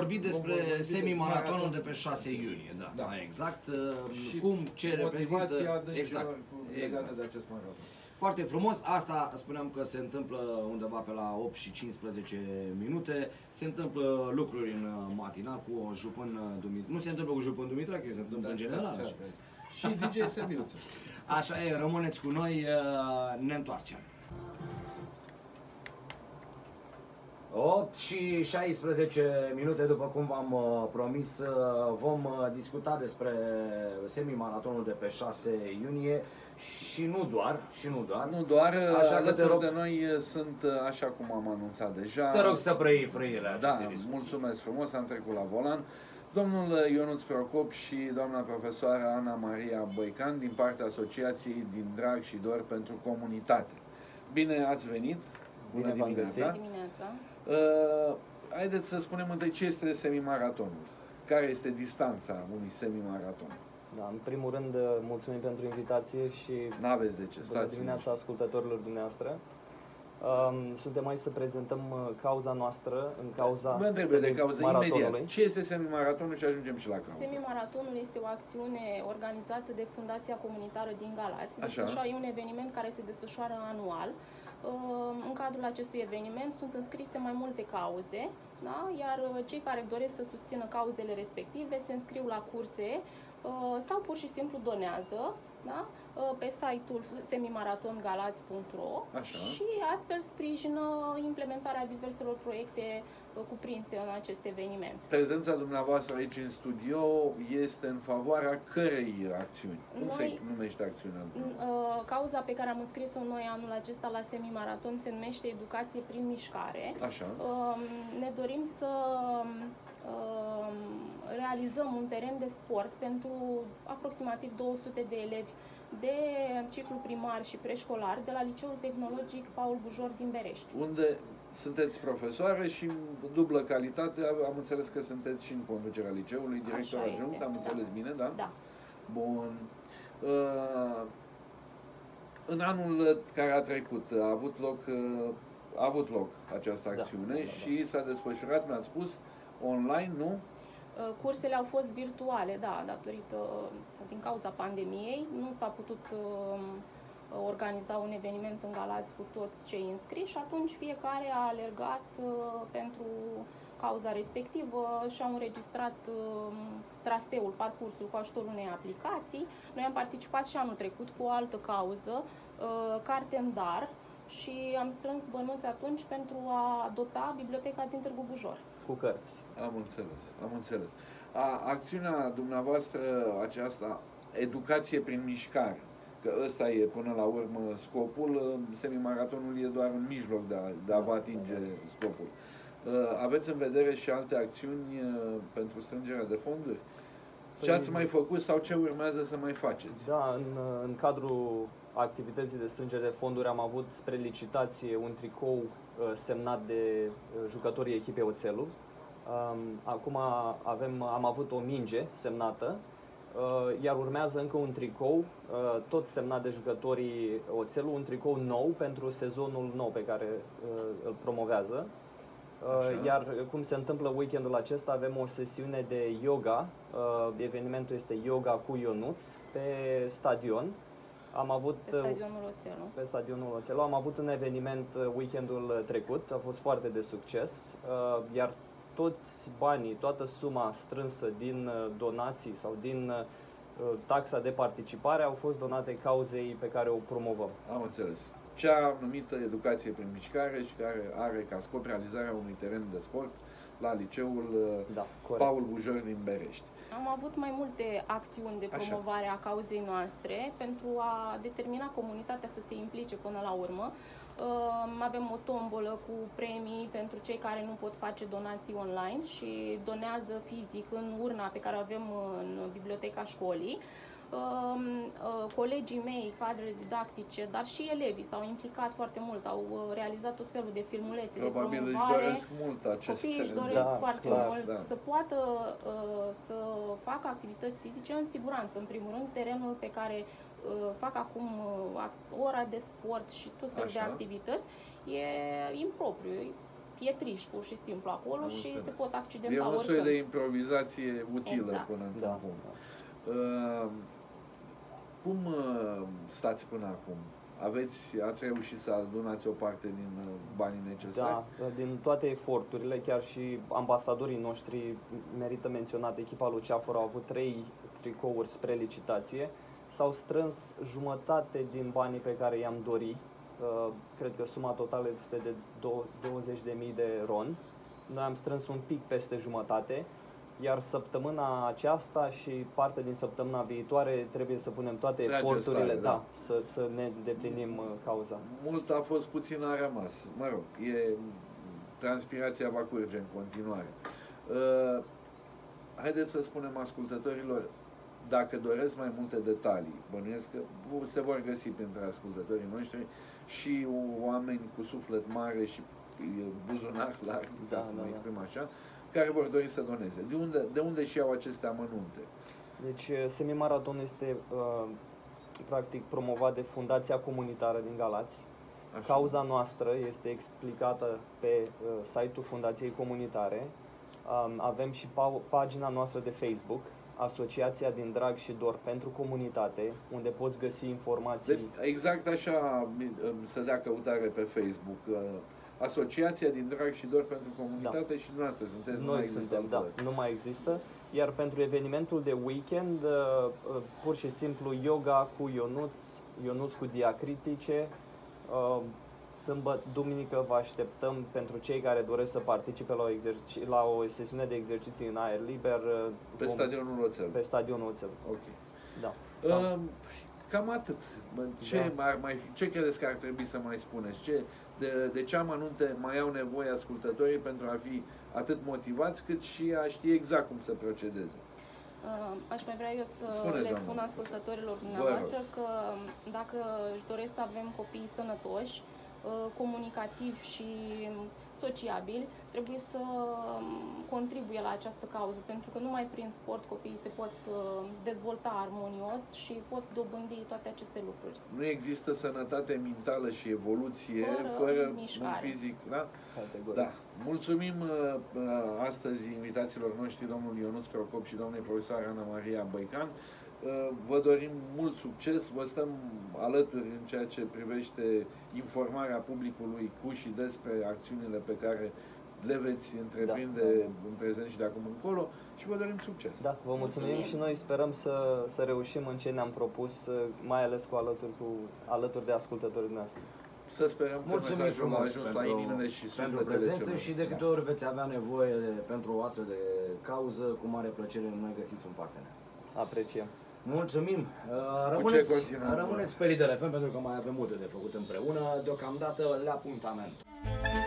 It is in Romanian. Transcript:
vorbi despre semi-maratonul de pe 6 iunie, da, exact. Și cum, ce reprezintă, exact, exact. De acest maraton. Foarte frumos, asta spuneam că se întâmplă undeva pe la 8 și 15 minute, se întâmplă lucruri în matinal cu o Jupân Dumitrache, nu se întâmplă cu Jupân Dumitrache, se întâmplă în general. Și DJ Semiuță. Așa e, rămâneți cu noi, ne întoarcem. 8 și 16 minute, după cum v-am promis, vom discuta despre semi-maratonul de pe 6 iunie și nu doar, Nu doar, așa că te rog, de noi sunt, așa cum am anunțat deja. Te rog să preiei frâiele acestei discuții. Mulțumesc frumos, am trecut la volan. Domnul Ionuț Procop și doamna profesoară Ana Maria Boican din partea Asociației Din Drag și Dor pentru Comunitate. Bine ați venit! Bună dimineața! Haideți să spunem întâi ce este semimaratonul. Care este distanța unui semimaraton? Da, în primul rând, mulțumim pentru invitație și n-aveți de ce, bună dimineața ascultătorilor dumneavoastră. Suntem aici să prezentăm cauza noastră în cauza semimaratonului. Ce este semimaratonul și ajungem și la cauză? Semimaratonul este o acțiune organizată de Fundația Comunitară din Galați. E un eveniment care se desfășoară anual. În cadrul acestui eveniment sunt înscrise mai multe cauze, da? Iar cei care doresc să susțină cauzele respective se înscriu la curse sau pur și simplu donează, da? Pe site-ul semimaratongalați.ro și astfel sprijină implementarea diverselor proiecte cuprinse în acest eveniment. Prezența dumneavoastră aici în studio este în favoarea cărei acțiuni? Cum se numește acțiunea? Cauza pe care am înscris-o noi anul acesta la semimaraton se numește Educație prin mișcare. Așa. Ne dorim să realizăm un teren de sport pentru aproximativ 200 de elevi de ciclu primar și preșcolar de la Liceul Tehnologic Paul Bujor din Berești. Unde sunteți profesoare și în dublă calitate, am înțeles că sunteți și în conducerea liceului, director adjunct, am înțeles bine, da? Da. Bun. În anul care a trecut a avut loc această acțiune și s-a desfășurat, mi-ați spus, online, nu? Cursele au fost virtuale, da, din cauza pandemiei. Nu s-a putut organiza un eveniment în Galați cu toți cei înscriși și atunci fiecare a alergat pentru cauza respectivă și au înregistrat traseul, parcursul cu ajutorul unei aplicații. Noi am participat și anul trecut cu o altă cauză, Carte în Dar, și am strâns bănuți atunci pentru a dota biblioteca din Târgu Bujor. Cu cărți. Am înțeles. Acțiunea dumneavoastră aceasta, educație prin mișcare, că ăsta e până la urmă scopul, semimaratonul e doar un mijloc de a vă atinge scopul. Aveți în vedere și alte acțiuni pentru strângerea de fonduri? Ce ați mai făcut sau ce urmează să mai faceți? Da, în cadrul activității de strângere de fonduri am avut spre licitație un tricou semnat de jucătorii echipei Oțelul. Acum am avut o minge semnată, iar urmează încă un tricou, tot semnat de jucătorii Oțelul, un tricou nou pentru sezonul nou pe care îl promovează. Iar cum se întâmplă weekendul acesta, avem o sesiune de yoga, evenimentul este Yoga cu Ionuț pe stadion. Pe stadionul Oțelul. Am avut un eveniment weekendul trecut, a fost foarte de succes, iar toți banii, toată suma strânsă din donații sau din taxa de participare au fost donate cauzei pe care o promovăm. Am înțeles. Cea numită educație prin mișcare și care are ca scop realizarea unui teren de sport la liceul Paul Bujor din Berești. Am avut mai multe acțiuni de promovare a cauzei noastre pentru a determina comunitatea să se implice până la urmă. Avem o tombolă cu premii pentru cei care nu pot face donații online și donează fizic în urna pe care o avem în biblioteca școlii. Colegii mei, cadre didactice, dar și elevii s-au implicat foarte mult, au realizat tot felul de filmulețe de promovare. Probabil își doresc mult acest Copiii își doresc foarte mult să poată să facă activități fizice în siguranță. În primul rând, terenul pe care fac acum ora de sport și tot felul de activități e impropriu. pietriși pur și simplu acolo și înțeles. se pot accidenta E un oricând. soi de improvizație utilă Exact. până într-un Da. punct. Cum stați până acum? Ați reușit să adunați o parte din banii necesari? Da, din toate eforturile, chiar și ambasadorii noștri, merită menționat, echipa lui Ceafăr, au avut 3 tricouri spre licitație, s-au strâns jumătate din banii pe care i-am dorit. Cred că suma totală este de 20.000 de RON. Noi am strâns un pic peste jumătate, iar săptămâna aceasta și parte din săptămâna viitoare trebuie să punem toate Trage eforturile, stare, da. să ne îndeplinim cauza. Mult a fost, puțin a rămas. Mă rog, transpirația va curge în continuare. Haideți să spunem ascultătorilor, dacă doresc mai multe detalii, bănuiesc că se vor găsi printre ascultătorii noștri și oameni cu suflet mare și buzunar larg, Da, ca să mă da. exprim așa, care vor dori să doneze. De unde și iau aceste amănunte? Deci semimaratonul este practic promovat de Fundația Comunitară din Galați. Așa. Cauza noastră este explicată pe site-ul Fundației Comunitare. Avem și pagina noastră de Facebook, Asociația din Drag și Dor pentru Comunitate, unde poți găsi informații. Exact așa se dea căutare pe Facebook. Asociația din Drag și Dor pentru Comunitate și dumneavoastră sunteți, nu mai Noi există suntem, da, altă. nu mai există. Iar pentru evenimentul de weekend, pur și simplu yoga cu Ionuț cu diacritice. Duminică vă așteptăm pentru cei care doresc să participe la o sesiune de exerciții în aer liber. Pe stadionul Oțel. Pe stadionul Oțel. Ok. Da. Cam atât. Ce credeți că ar trebui să mai spuneți? De ce amănunte mai au nevoie ascultătorii pentru a fi atât motivați, cât și a ști exact cum să procedeze? Aș mai vrea eu să Spuneți, le doamnă. spun ascultătorilor dumneavoastră că dacă își doresc să avem copii sănătoși, comunicativi și sociabili, trebuie să contribuie la această cauză, pentru că numai prin sport copiii se pot dezvolta armonios și pot dobândi toate aceste lucruri. Nu există sănătate mentală și evoluție Fără un mișcare. fizic, da? Categoric. Da. Mulțumim astăzi invitațiilor noștri, domnul Ionuț Procop și doamnei profesor Ana Maria Băican. Vă dorim mult succes, vă stăm alături în ceea ce privește informarea publicului cu și despre acțiunile pe care le veți întreprinde în prezent și de acum încolo și vă dorim succes. Da, vă mulțumim și noi sperăm să reușim în ce ne-am propus, mai ales alături de ascultătorii noastre. Să sperăm că Mulțumim mesajul a frumos ajuns la inimile și pentru sufletele prezență celor. și de câte ori veți avea nevoie pentru o astfel de cauză, cu mare plăcere noi găsiți un partener. Apreciem. Mulțumim! Rămâneți pe Lider FM pentru că mai avem multe de făcut împreună. Deocamdată la punctament.